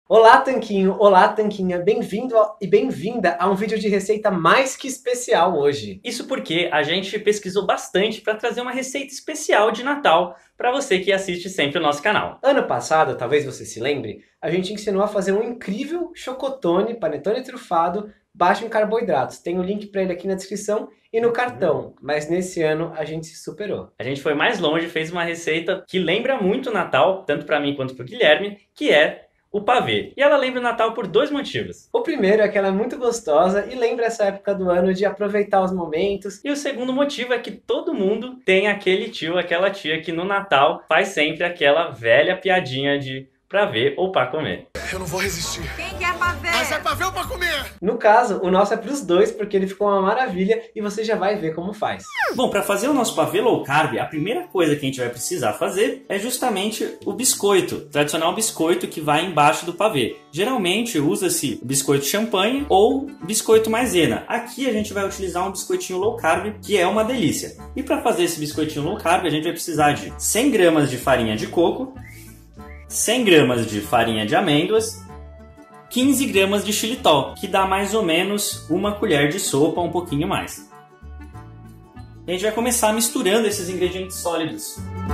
Olá, Tanquinho! Olá, Tanquinha! Bem-vindo e bem-vinda a um vídeo de receita mais que especial hoje. Isso porque a gente pesquisou bastante para trazer uma receita especial de Natal para você que assiste sempre o nosso canal. Ano passado, talvez você se lembre, a gente ensinou a fazer um incrível chocotone, panetone trufado, baixo em carboidratos. Tem o link para ele aqui na descrição e no cartão, mas nesse ano a gente se superou. A gente foi mais longe, fez uma receita que lembra muito o Natal, tanto para mim quanto para o Guilherme, que é o pavê. E ela lembra o Natal por dois motivos. O primeiro é que ela é muito gostosa e lembra essa época do ano de aproveitar os momentos. E o segundo motivo é que todo mundo tem aquele tio, aquela tia que no Natal faz sempre aquela velha piadinha de pra ver ou pra comer. Eu não vou resistir. Quem quer pavê? Mas é pra ver ou pra comer? No caso, o nosso é pros dois, porque ele ficou uma maravilha e você já vai ver como faz. Bom, para fazer o nosso pavê low carb, a primeira coisa que a gente vai precisar fazer é justamente o biscoito, o tradicional biscoito que vai embaixo do pavê. Geralmente usa-se biscoito champanhe ou biscoito maisena. Aqui a gente vai utilizar um biscoitinho low carb, que é uma delícia. E para fazer esse biscoitinho low carb, a gente vai precisar de 100 gramas de farinha de coco, 100 gramas de farinha de amêndoas, 15 gramas de xilitol, que dá mais ou menos uma colher de sopa, um pouquinho mais. E a gente vai começar misturando esses ingredientes sólidos.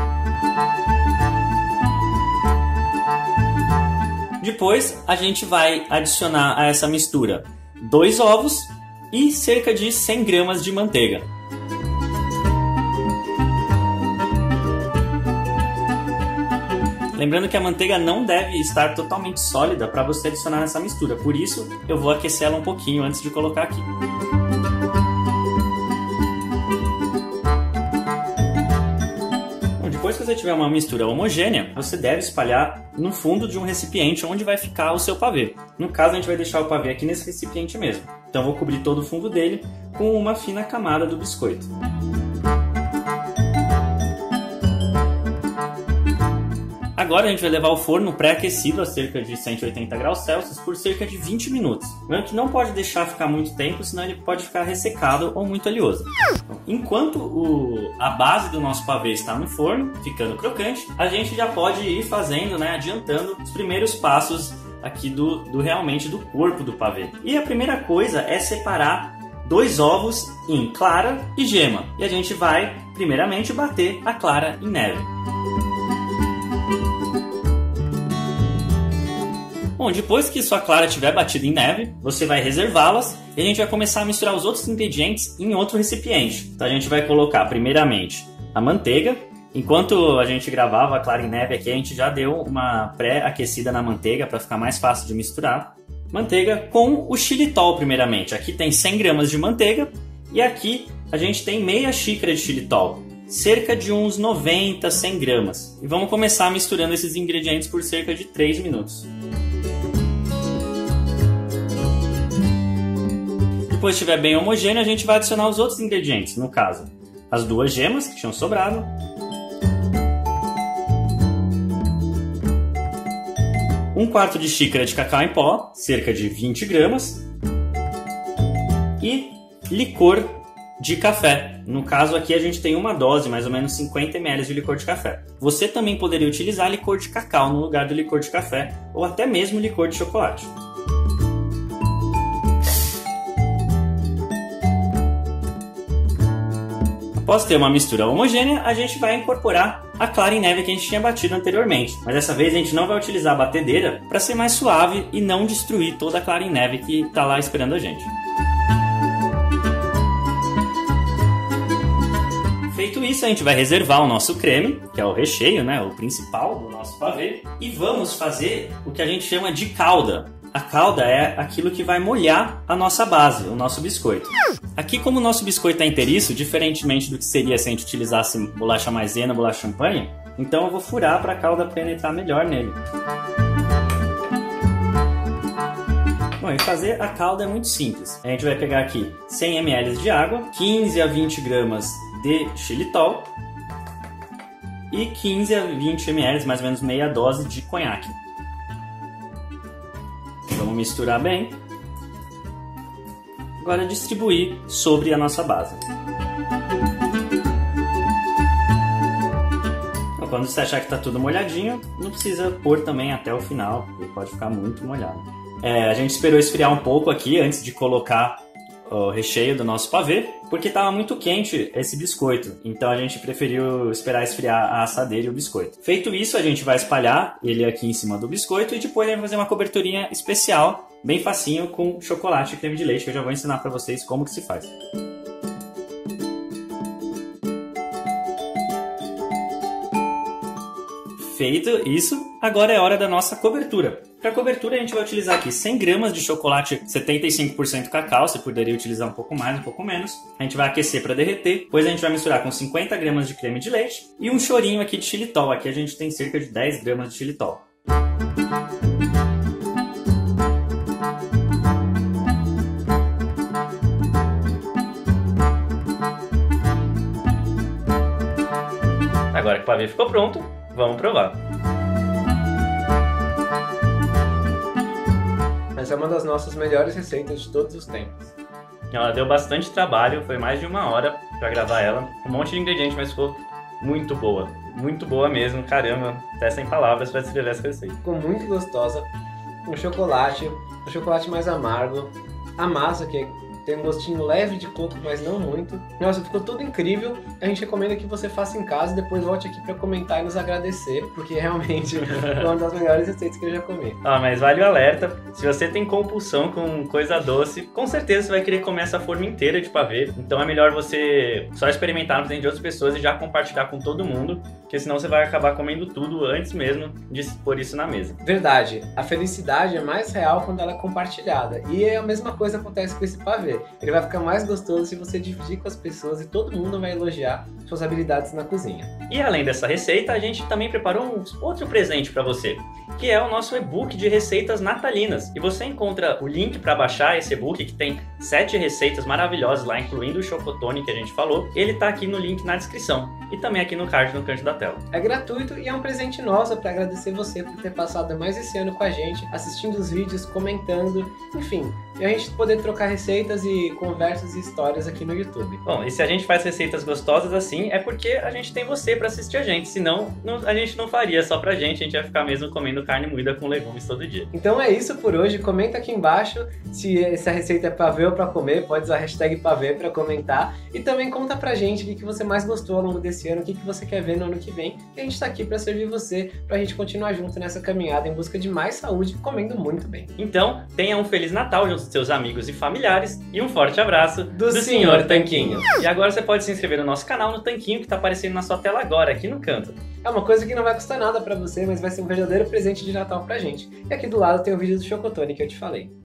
Depois a gente vai adicionar a essa mistura 2 ovos e cerca de 100 gramas de manteiga. Lembrando que a manteiga não deve estar totalmente sólida para você adicionar nessa mistura, por isso eu vou aquecer ela um pouquinho antes de colocar aqui. Bom, depois que você tiver uma mistura homogênea, você deve espalhar no fundo de um recipiente onde vai ficar o seu pavê. No caso, a gente vai deixar o pavê aqui nesse recipiente mesmo. Então eu vou cobrir todo o fundo dele com uma fina camada do biscoito. Agora a gente vai levar ao forno pré-aquecido a cerca de 180 graus Celsius por cerca de 20 minutos. Lembrando que não pode deixar ficar muito tempo, senão ele pode ficar ressecado ou muito oleoso. Enquanto a base do nosso pavê está no forno, ficando crocante, a gente já pode ir fazendo, adiantando os primeiros passos aqui realmente do corpo do pavê. E a primeira coisa é separar 2 ovos em clara e gema. E a gente vai, primeiramente, bater a clara em neve. Bom, depois que sua clara estiver batida em neve, você vai reservá-las e a gente vai começar a misturar os outros ingredientes em outro recipiente. Então a gente vai colocar primeiramente a manteiga. Enquanto a gente gravava a clara em neve aqui, a gente já deu uma pré-aquecida na manteiga para ficar mais fácil de misturar. Manteiga com o xilitol primeiramente. Aqui tem 100 gramas de manteiga e aqui a gente tem meia xícara de xilitol. Cerca de uns 90, 100 gramas. E vamos começar misturando esses ingredientes por cerca de 3 minutos. Depois que estiver bem homogêneo, a gente vai adicionar os outros ingredientes, no caso, as 2 gemas que tinham sobrado, um quarto de xícara de cacau em pó, cerca de 20 gramas, e licor de café. No caso aqui a gente tem uma dose, mais ou menos 50 ml de licor de café. Você também poderia utilizar licor de cacau no lugar do licor de café, ou até mesmo licor de chocolate. Após ter uma mistura homogênea, a gente vai incorporar a clara em neve que a gente tinha batido anteriormente. Mas dessa vez a gente não vai utilizar a batedeira para ser mais suave e não destruir toda a clara em neve que está lá esperando a gente. Feito isso, a gente vai reservar o nosso creme, que é o recheio, o principal do nosso pavê. E vamos fazer o que a gente chama de calda. A calda é aquilo que vai molhar a nossa base, o nosso biscoito. Aqui, como o nosso biscoito é inteiriço, diferentemente do que seria se a gente utilizasse bolacha maisena, bolacha champanhe, então eu vou furar para a calda penetrar melhor nele. Bom, e fazer a calda é muito simples. A gente vai pegar aqui 100 ml de água, 15 a 20 gramas de xilitol e 15 a 20 ml, mais ou menos meia dose de conhaque. Vamos misturar bem. Agora distribuir sobre a nossa base. quando você achar que tá tudo molhadinho, não precisa pôr também até o final, porque pode ficar muito molhado. A gente esperou esfriar um pouco aqui antes de colocar o recheio do nosso pavê, porque estava muito quente esse biscoito, então a gente preferiu esperar esfriar a assadeira e o biscoito. Feito isso, a gente vai espalhar ele aqui em cima do biscoito e depois a gente vai fazer uma coberturinha especial, bem facinho, com chocolate e creme de leite, que eu já vou ensinar para vocês como que se faz. Feito isso, agora é hora da nossa cobertura. Para a cobertura a gente vai utilizar aqui 100 gramas de chocolate 75% cacau, você poderia utilizar um pouco mais, um pouco menos. A gente vai aquecer para derreter, depois a gente vai misturar com 50 gramas de creme de leite e um chorinho aqui de xilitol. Aqui a gente tem cerca de 10 gramas de xilitol. Agora que o pavê ficou pronto, vamos provar. Essa é uma das nossas melhores receitas de todos os tempos. Ela deu bastante trabalho, foi mais de 1 hora para gravar ela. Um monte de ingrediente, mas ficou muito boa mesmo. Caramba, até sem palavras para descrever essa receita. Ficou muito gostosa. Um chocolate mais amargo. A massa que tem um gostinho leve de coco, mas não muito. Nossa, ficou tudo incrível. A gente recomenda que você faça em casa e depois volte aqui para comentar e nos agradecer, porque realmente foi uma das melhores receitas que eu já comi. Mas vale o alerta, se você tem compulsão com coisa doce, com certeza você vai querer comer essa forma inteira de pavê. Então é melhor você só experimentar no tempo de outras pessoas e já compartilhar com todo mundo, porque senão você vai acabar comendo tudo antes mesmo de pôr isso na mesa. Verdade, a felicidade é mais real quando ela é compartilhada. E a mesma coisa acontece com esse pavê. Ele vai ficar mais gostoso se você dividir com as pessoas e todo mundo vai elogiar suas habilidades na cozinha. E além dessa receita, a gente também preparou um outro presente para você, que é o nosso e-book de receitas natalinas. E você encontra o link para baixar esse e-book, que tem 7 receitas maravilhosas lá, incluindo o chocotone que a gente falou. Ele tá aqui no link na descrição e também aqui no card no canto da tela. É gratuito e é um presente nosso para agradecer você por ter passado mais esse ano com a gente, assistindo os vídeos, comentando, enfim, e a gente poder trocar receitas e conversas e histórias aqui no YouTube. Bom, e se a gente faz receitas gostosas assim, é porque a gente tem você para assistir a gente, senão a gente não faria só pra gente, a gente ia ficar mesmo comendo carne moída com legumes todo dia. Então é isso por hoje, comenta aqui embaixo se essa receita é pavê ou pra comer, pode usar a hashtag pavê pra comentar, e também conta pra gente o que você mais gostou ao longo desse ano, o que você quer ver no ano que vem, e a gente tá aqui pra servir você, pra gente continuar junto nessa caminhada em busca de mais saúde, comendo muito bem. Então, tenha um Feliz Natal junto com seus amigos e familiares, e um forte abraço do Senhor Tanquinho. E agora você pode se inscrever no nosso canal no Tanquinho, que tá aparecendo na sua tela agora, aqui no canto. É uma coisa que não vai custar nada pra você, mas vai ser um verdadeiro presente de Natal pra gente. E aqui do lado tem o vídeo do chocotone que eu te falei.